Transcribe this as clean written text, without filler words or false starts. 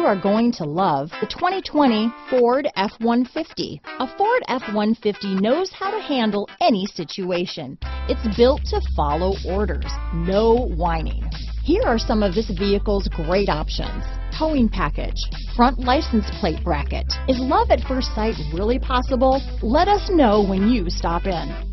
are going to love the 2020 Ford F-150. A Ford F-150 knows how to handle any situation. It's built to follow orders, no whining. Here are some of this vehicle's great options: towing package, front license plate bracket. Is love at first sight really possible? Let us know when you stop in.